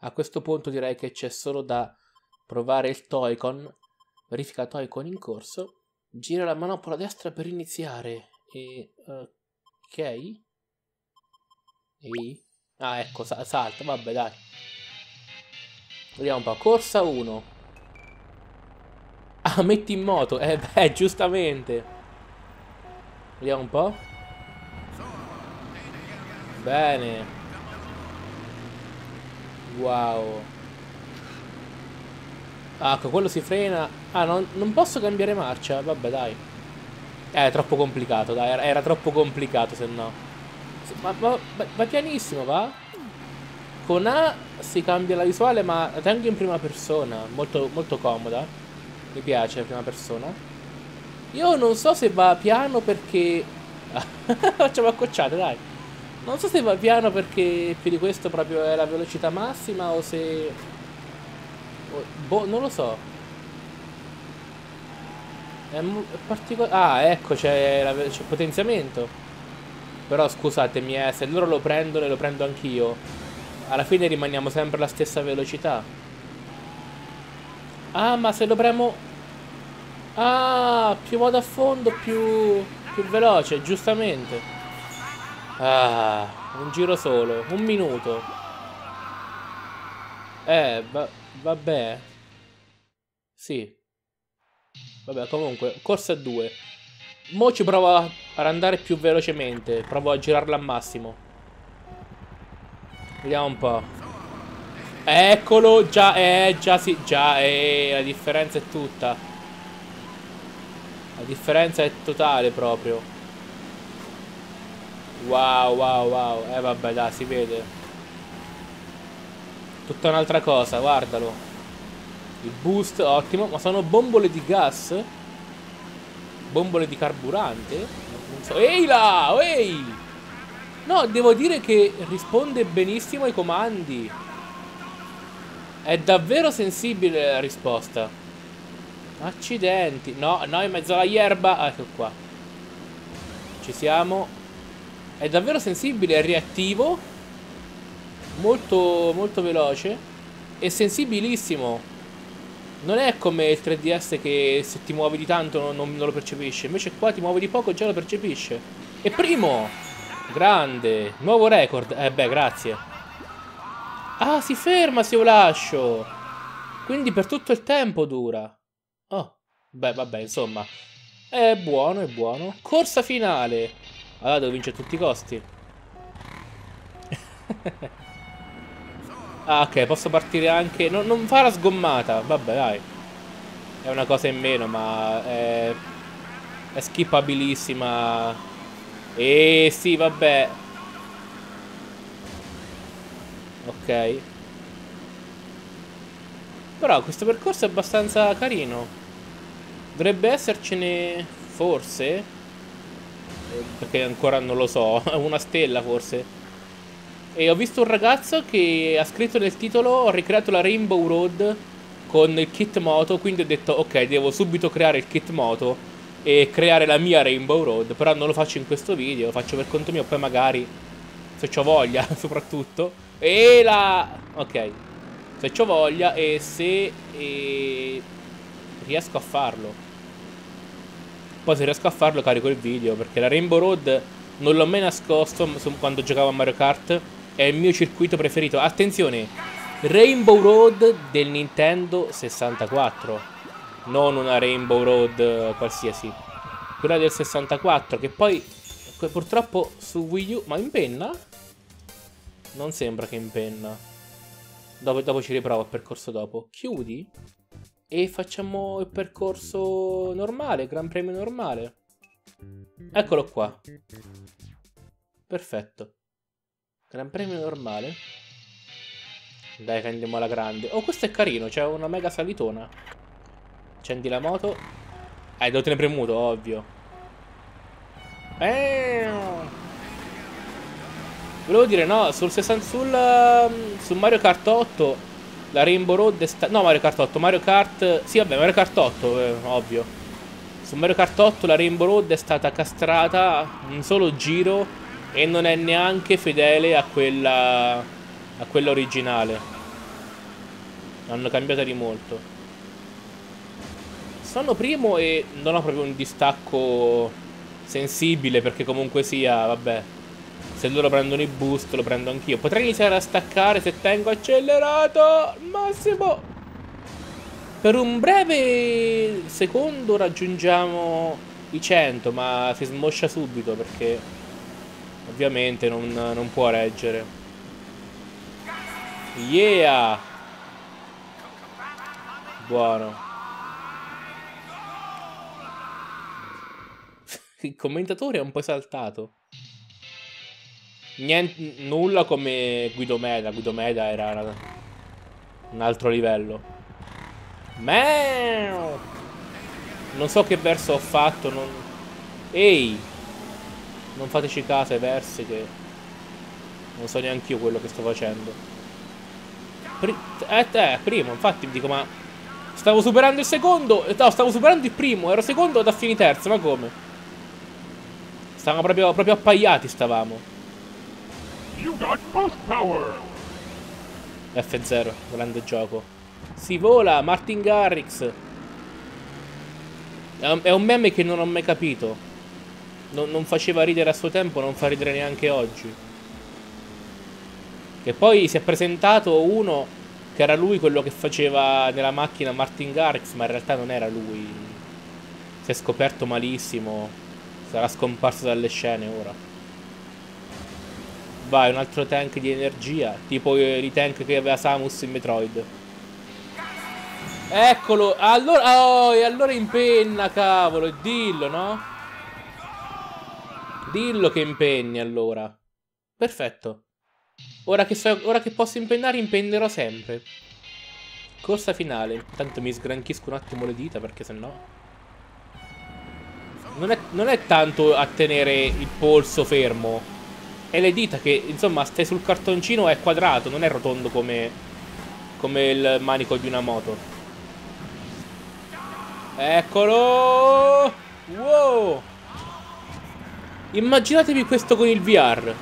A questo punto direi che c'è solo da provare il Toy-Con. Verifica Toy-Con in corso. Gira la manopola destra per iniziare. E... ok. E... ah, ecco, salta. Vabbè, dai. Vediamo un po'. Corsa 1. Ah, metti in moto. Beh, giustamente. Vediamo un po'. Bene. Wow. Ah, ecco, quello si frena. Ah, non posso cambiare marcia. Vabbè, dai. È troppo complicato, dai. Era troppo complicato, se no. Va pianissimo, va? Con A si cambia la visuale, ma la tengo in prima persona. Molto, molto comoda. Mi piace la prima persona. Io non so se va piano perché... facciamo accocciate, dai. Non so se va piano perché più di questo proprio è la velocità massima o se... boh, non lo so. È particolare... ah, ecco, c'è il potenziamento. Però scusatemi, se loro lo prendono e lo prendo anch'io, alla fine rimaniamo sempre alla stessa velocità. Ah, ma se lo premo... ah, più vado a fondo, più veloce, giustamente. Ah, un giro solo, un minuto. Vabbè. Sì. Vabbè, comunque, corsa 2. Mo ci provo ad andare più velocemente. Provo a girarla al massimo. Vediamo un po'. Eccolo, già, sì, già, la differenza è tutta. La differenza è totale proprio. Wow, wow, wow. Vabbè, dai, si vede. Tutta un'altra cosa, guardalo. Il boost, ottimo. Ma sono bombole di gas? Bombole di carburante? Non so. Ehi là! Ehi! No, devo dire che risponde benissimo ai comandi. È davvero sensibile la risposta. Accidenti. No, in mezzo alla yerba. Ah, ecco qua. Ci siamo. È davvero sensibile, è reattivo. Molto, molto veloce. E sensibilissimo. Non è come il 3DS che se ti muovi di tanto non lo percepisce. Invece qua ti muovi di poco e già lo percepisce. E primo! Grande! Nuovo record. Beh, grazie. Ah, si ferma se io lascio. Quindi per tutto il tempo dura. Oh, beh, vabbè, insomma. È buono, è buono. Corsa finale. Allora devo vincere a tutti i costi. Ah, ok, posso partire anche... non fa la sgommata. Vabbè, dai. È una cosa in meno, ma è skippabilissima. Sì, vabbè. Ok. Però questo percorso è abbastanza carino. Dovrebbe essercene, forse, perché ancora non lo so, una stella forse. E ho visto un ragazzo che ha scritto nel titolo: ho ricreato la Rainbow Road con il kit moto. Quindi ho detto ok, devo subito creare il kit moto e creare la mia Rainbow Road. Però non lo faccio in questo video, lo faccio per conto mio. Poi magari, se c'ho voglia, soprattutto. E la... ok, se c'ho voglia e se riesco a farlo. Poi se riesco a farlo carico il video, perché la Rainbow Road non l'ho mai nascosto quando giocavo a Mario Kart. È il mio circuito preferito. Attenzione, Rainbow Road del Nintendo 64. Non una Rainbow Road qualsiasi. Quella del 64, che poi purtroppo su Wii U... ma in penna? Non sembra che in penna. Dopo ci riprovo il percorso dopo. Chiudi e facciamo il percorso normale, Gran Premio normale. Eccolo qua. Perfetto. Gran Premio normale. Dai che andiamo alla grande. Oh, questo è carino, c'è una mega salitona. Accendi la moto. Devo tenere premuto, ovvio. Volevo dire, no, sul Mario Kart 8 la Rainbow Road è stata... no, Mario Kart 8, Mario Kart... sì, vabbè, Mario Kart 8, ovvio. Su Mario Kart 8 la Rainbow Road è stata castrata un solo giro e non è neanche fedele a quella originale. Hanno cambiato di molto. Sono primo e non ho proprio un distacco sensibile, perché comunque sia, vabbè, se loro prendono i boost lo prendo anch'io. Potrei iniziare a staccare se tengo accelerato massimo. Per un breve secondo raggiungiamo i 100, ma si smoscia subito perché ovviamente non può reggere. Yeah! Buono. Il commentatore è un po' esaltato. Niente, nulla come Guido Meda. Guido Meda era un altro livello. Meow! Non so che verso ho fatto. Ehi! Non fateci caso ai versi che non so neanche io quello che sto facendo. Primo, infatti dico, ma stavo superando il secondo. No, stavo superando il primo, ero secondo ad affini terzo, ma come? Stavamo proprio appaiati, stavamo. F0, grande gioco. Si vola, Martin Garrix. È un meme che non ho mai capito. Non faceva ridere a suo tempo, non fa ridere neanche oggi. E poi si è presentato uno che era lui quello che faceva nella macchina Martin Garrix, ma in realtà non era lui. Si è scoperto malissimo. Sarà scomparso dalle scene ora. Vai, un altro tank di energia, tipo i tank che aveva Samus in Metroid. Eccolo, allora, oh, e allora impenna, cavolo, e dillo, no? Dillo che impenni, allora. Perfetto. Ora che posso impennare, impennerò sempre. Corsa finale. Intanto mi sgranchisco un attimo le dita, perché sennò non è tanto a tenere il polso fermo. È le dita che, insomma, stai sul cartoncino, è quadrato, non è rotondo come il manico di una moto. Eccolo! Wow! Immaginatevi questo con il VR.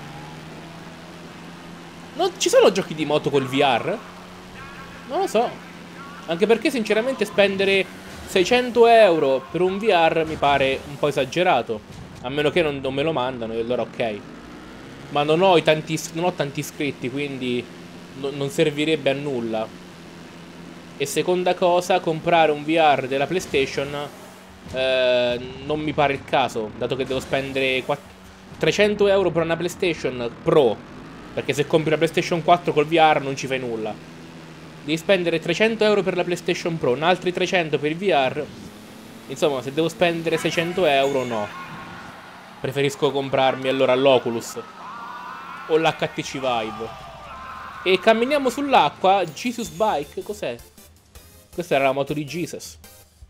Non ci sono giochi di moto col VR? Non lo so. Anche perché sinceramente spendere 600 euro per un VR mi pare un po' esagerato. A meno che non me lo mandano, e allora ok. Ma non ho tanti iscritti, quindi non servirebbe a nulla. E seconda cosa, comprare un VR della PlayStation non mi pare il caso, dato che devo spendere 300 euro per una PlayStation Pro. Perché se compri la PlayStation 4 col VR non ci fai nulla. Devi spendere 300 euro per la PlayStation Pro, un altri 300 per il VR. Insomma, se devo spendere 600 euro, no. Preferisco comprarmi allora l'Oculus o l'HTC Vive. E camminiamo sull'acqua. Jesus Bike, cos'è? Questa era la moto di Jesus.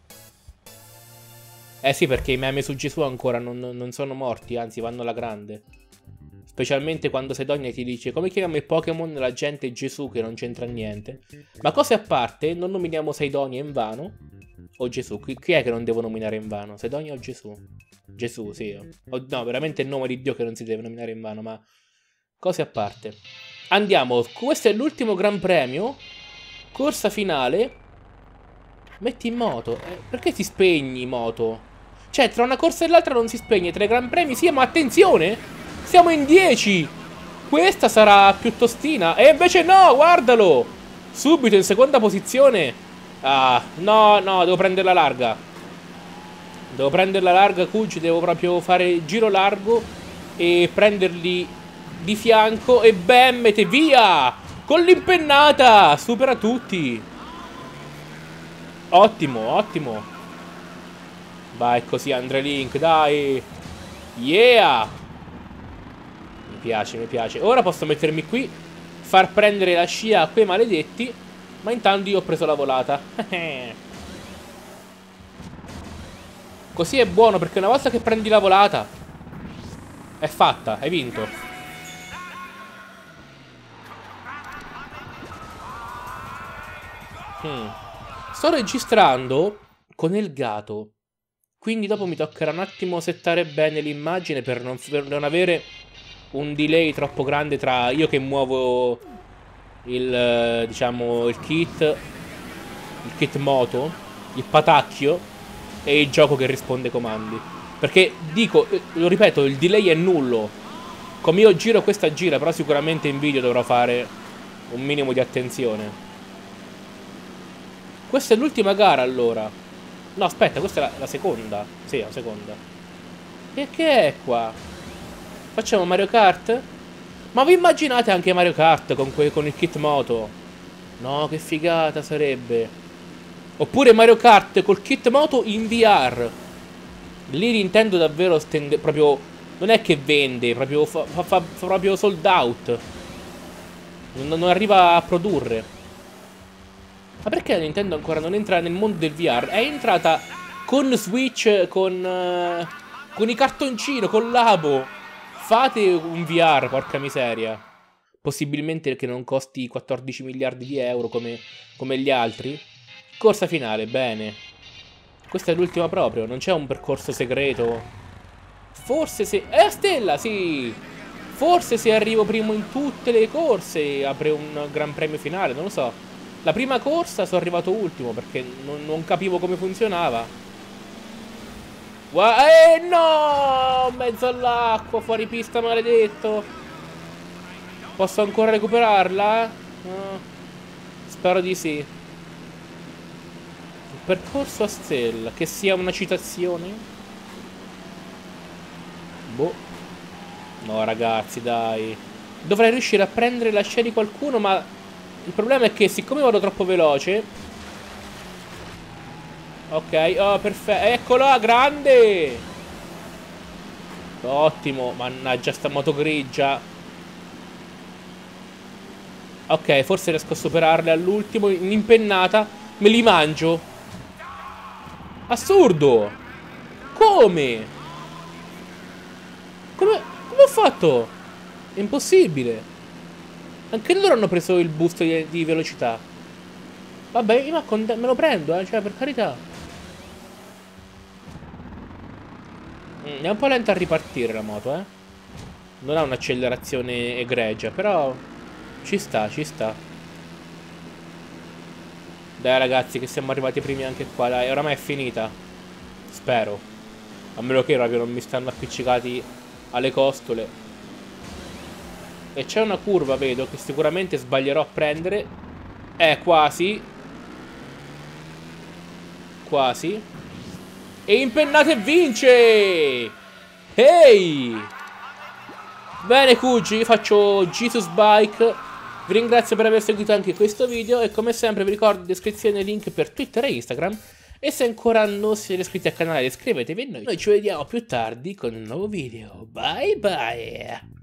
Eh sì, perché i meme su Gesù ancora non sono morti, anzi vanno alla grande. Specialmente quando Sedonia ti dice come chiamiamo il Pokémon, la gente è Gesù, che non c'entra niente. Ma cose a parte, non nominiamo Sedonia in vano. O Gesù, chi è che non devo nominare in vano? Sedonia o Gesù? Gesù, sì. No, veramente è il nome di Dio che non si deve nominare in vano, ma cose a parte. Andiamo, questo è l'ultimo Gran Premio. Corsa finale. Metti in moto. Perché ti spegni in moto? Cioè, tra una corsa e l'altra non si spegne. Tra i Gran Premi sì, ma attenzione! Siamo in 10! Questa sarà più tostina. E invece no, guardalo! Subito in seconda posizione. Ah, no, devo prendere la larga. Devo prendere la larga, Cucci. Devo proprio fare il giro largo e prenderli di fianco. E bam, mette via! Con l'impennata! Supera tutti. Ottimo, ottimo. Vai così, Andre Link, dai. Yeah! Mi piace, mi piace. Ora posso mettermi qui, far prendere la scia a quei maledetti. Ma intanto io ho preso la volata. Così è buono, perché una volta che prendi la volata è fatta, hai vinto. Sto registrando con il gato, quindi dopo mi toccherà un attimo settare bene l'immagine per non avere un delay troppo grande tra io che muovo diciamo, il kit moto, il patacchio e il gioco che risponde ai comandi. Perché dico, lo ripeto, il delay è nullo. Come io giro questa gira, però sicuramente in video dovrò fare un minimo di attenzione. Questa è l'ultima gara allora. No, aspetta, questa è la seconda. Sì, la seconda. E che è qua? Facciamo Mario Kart? Ma vi immaginate anche Mario Kart con il kit moto? No, che figata sarebbe. Oppure Mario Kart col kit moto in VR. Lì Nintendo davvero stende, proprio, non è che vende, proprio fa proprio sold out. Non arriva a produrre. Ma perché Nintendo ancora non entra nel mondo del VR? È entrata con Switch, con i cartoncini, con l'abo. Fate un VR, porca miseria. Possibilmente che non costi 14 miliardi di euro come gli altri. Corsa finale, bene. Questa è l'ultima proprio, non c'è un percorso segreto. Forse se... Stella, sì! Forse se arrivo primo in tutte le corse apre un gran premio finale, non lo so. La prima corsa sono arrivato ultimo perché non capivo come funzionava. No! Mezzo all'acqua, fuori pista, maledetto. Posso ancora recuperarla? No. Spero di sì. Percorso a stella, che sia una citazione? Boh. No, ragazzi, dai. Dovrei riuscire a prendere la scia di qualcuno, ma il problema è che siccome vado troppo veloce... Ok, oh, perfetto. Eccola, grande! Ottimo, mannaggia sta moto grigia. Ok, forse riesco a superarle all'ultimo, in impennata. Me li mangio. Assurdo! Come? Come ho fatto? È impossibile. Anche loro hanno preso il boost di velocità. Vabbè, io me lo prendo, cioè, per carità. È un po' lenta a ripartire la moto, eh. Non ha un'accelerazione egregia, però ci sta, ci sta. Dai ragazzi, che siamo arrivati primi anche qua, dai, oramai è finita. Spero. A meno che proprio non mi stanno appiccicati alle costole. E c'è una curva, vedo, che sicuramente sbaglierò a prendere. Quasi. Quasi. E impennate e vince! Ehi! Bene Cugi, faccio Jesus Bike. Vi ringrazio per aver seguito anche questo video e come sempre vi ricordo in descrizione link per Twitter e Instagram. E se ancora non siete iscritti al canale iscrivetevi e noi ci vediamo più tardi con un nuovo video. Bye bye!